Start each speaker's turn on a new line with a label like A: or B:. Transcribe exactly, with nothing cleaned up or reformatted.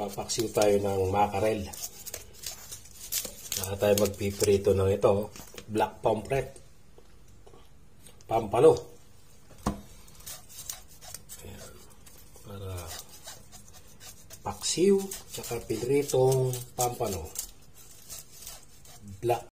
A: magpapaksiw tayo ng mackerel. Saka tayo magpiprito ng ito, black pomfret, pampano. Ayan. Para paksiw, saka piritong pampano. Black